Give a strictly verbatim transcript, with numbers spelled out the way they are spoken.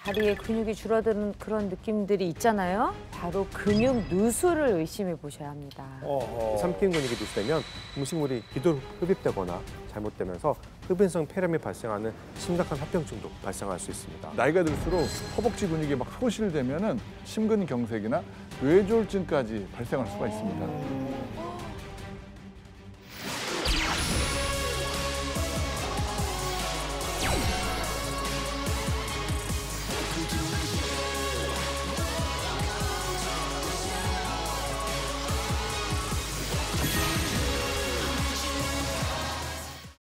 다리에 근육이 줄어드는 그런 느낌들이 있잖아요. 바로 근육 누수를 의심해 보셔야 합니다. 어허. 삼킨 근육이 누수되면 음식물이 기도로 흡입되거나 잘못되면서 흡인성 폐렴이 발생하는 심각한 합병증도 발생할 수 있습니다. 나이가 들수록 허벅지 근육이 막 소실되면은 심근경색이나 뇌졸중까지 발생할 수가 있습니다.